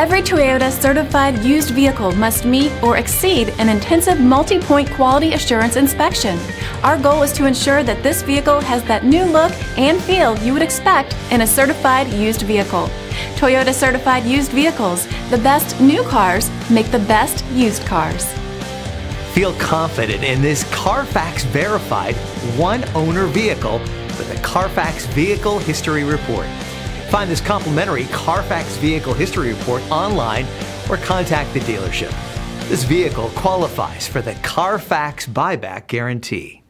Every Toyota certified used vehicle must meet or exceed an intensive multi-point quality assurance inspection. Our goal is to ensure that this vehicle has that new look and feel you would expect in a certified used vehicle. Toyota certified used vehicles. The best new cars make the best used cars. Feel confident in this Carfax verified one-owner vehicle with a Carfax Vehicle History Report. Find this complimentary Carfax Vehicle History Report online or contact the dealership. This vehicle qualifies for the Carfax Buyback Guarantee.